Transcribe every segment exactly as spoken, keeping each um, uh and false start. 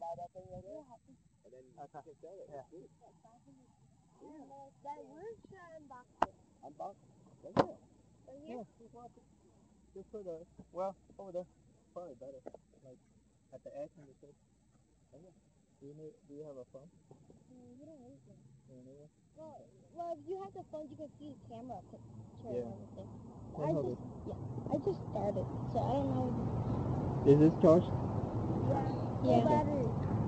that thing right there. And then you can sell it. Yeah. That where's the unbox it? Unbox? Right here. Right here? Yeah. Just put a, well, over there. Probably better. Like, at the edge and the tip. Right here. Do you, need, do you have a phone? Mm, you don't need one. You don't need one? Well, well, if you have the phone, you can see the camera picture Yeah. and everything. Yeah, I hold just, it. yeah, I just started, so I don't know. Is this charged? Yeah. Yeah. Battery.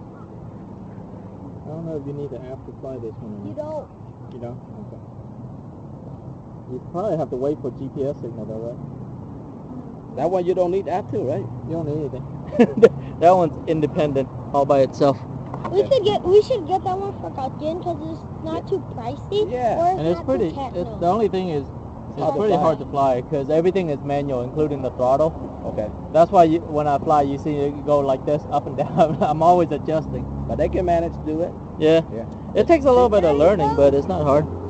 I don't know if you need an app to fly this one or not. You don't. You don't? Okay. You probably have to wait for G P S signal though, right? That one you don't need app to, right? You don't need anything. That one's independent, all by itself. We should get we should get that one for Gautier because it's not too pricey. Yeah, or it's and it's not pretty. Too techno. It's, the only thing is, it's hard pretty to hard to fly because everything is manual, including the throttle. Okay. That's why you, when I fly, you see it go like this, up and down. I'm always adjusting. But they can manage to do it. Yeah. Yeah. It takes a little bit of learning, but it's not hard.